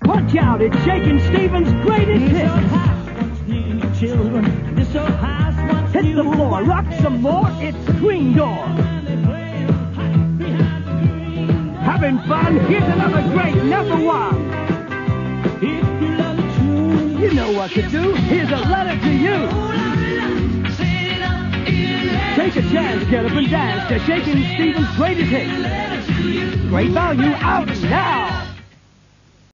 Watch out, it's Shakin' Stevens' greatest hit. Hit the floor, rock some more, it's Green Door. Having fun? Here's another great #1. You know what to do. Here's a letter to you. Take a chance, get up and dance to Shakin' Stevens' greatest hits. Great value out now.